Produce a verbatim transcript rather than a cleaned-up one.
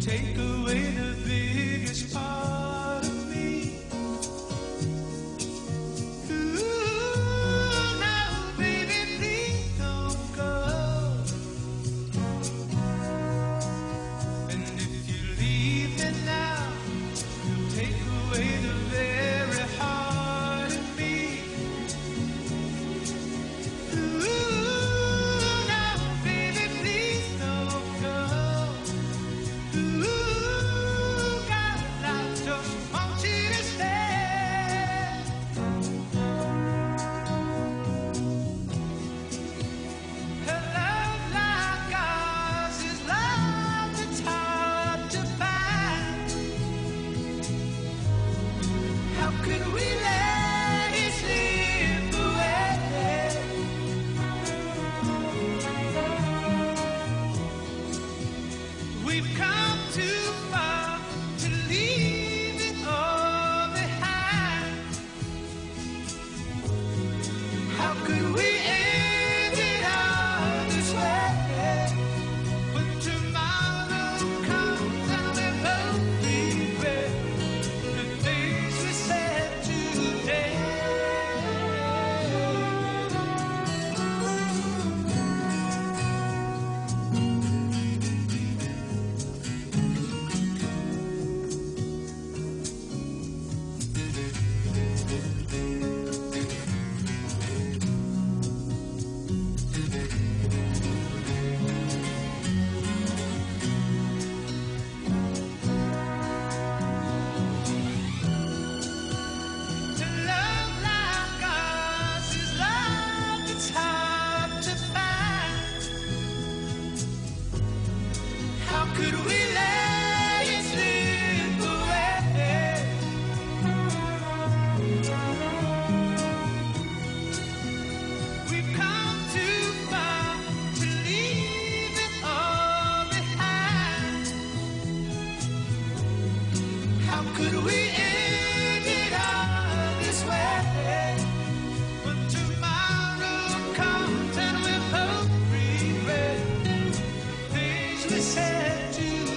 take away the biggest part of me. Ooh, now baby, please don't go. And if you leave me now, you'll take away the very heart of me. Ooh, now baby, please don't go. Ooh, God, I just want you to stay. A love like ours is love that's hard to find. How could we let it slip away? We've come too far to leave it all behind. How could we end it all this way? When tomorrow comes and we both regret the things we said today. To love like ours is love that's hard to find. How could we let it slip away? We've come too far to leave it all behind. How could we end it all this way? When tomorrow comes and we both regret things we said today.